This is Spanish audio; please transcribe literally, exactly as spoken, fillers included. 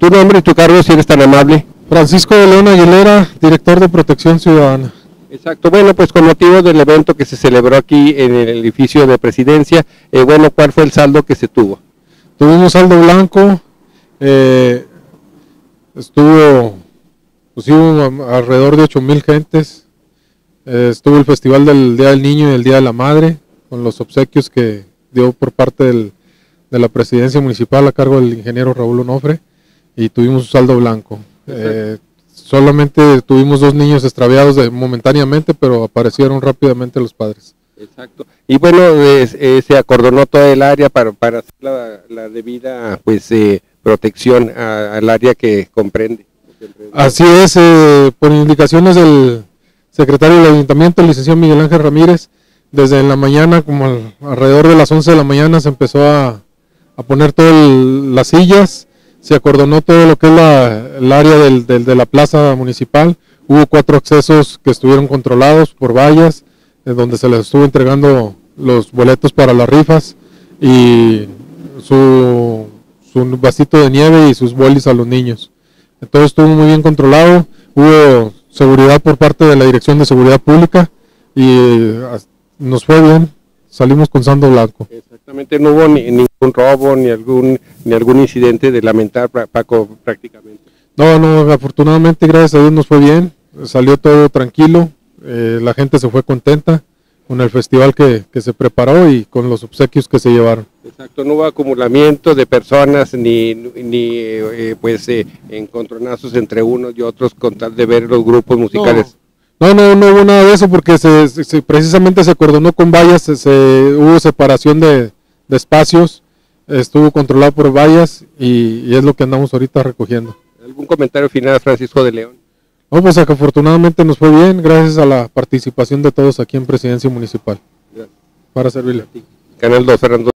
Tu nombre y tu cargo, si eres tan amable. Francisco de León Aguilera, director de Protección Ciudadana. Exacto, bueno, pues con motivo del evento que se celebró aquí en el edificio de Presidencia, eh, bueno, ¿cuál fue el saldo que se tuvo? Tuvimos saldo blanco, eh, estuvo, pues hubo alrededor de ocho mil gentes, eh, estuvo el Festival del Día del Niño y el Día de la Madre, con los obsequios que dio por parte del, de la Presidencia Municipal a cargo del ingeniero Raúl Onofre, y tuvimos un saldo blanco. Eh, solamente tuvimos dos niños extraviados de, momentáneamente, pero aparecieron rápidamente los padres. Exacto. Y bueno, eh, eh, se acordonó todo el área para, para hacer la, la debida pues eh, protección a, al área que comprende. Así es, eh, por indicaciones del secretario del Ayuntamiento, el licenciado Miguel Ángel Ramírez, desde la mañana, como al, alrededor de las once de la mañana, se empezó a, a poner todas las sillas. Se acordonó todo lo que es la, el área del, del, de la plaza municipal. Hubo cuatro accesos que estuvieron controlados por vallas, eh, donde se les estuvo entregando los boletos para las rifas y su, su vasito de nieve y sus bolis a los niños. Todo estuvo muy bien controlado. Hubo seguridad por parte de la Dirección de Seguridad Pública y eh, nos fue bien. Salimos con saldo blanco. Exactamente, no hubo ni, ningún robo ni algún ni algún incidente de lamentar, Paco, prácticamente. No, no, afortunadamente, gracias a Dios nos fue bien, salió todo tranquilo, eh, la gente se fue contenta con el festival que, que se preparó y con los obsequios que se llevaron. Exacto, no hubo acumulamiento de personas ni, ni eh, pues eh, encontronazos entre unos y otros con tal de ver los grupos musicales. No. No, no, no hubo nada de eso porque se, se, precisamente se acordonó con vallas, se, se, hubo separación de, de espacios, estuvo controlado por vallas y, y es lo que andamos ahorita recogiendo. ¿Algún comentario final, Francisco de León? No, pues que afortunadamente nos fue bien gracias a la participación de todos aquí en Presidencia Municipal. Gracias. Para servirle. Canal dos, Fernando.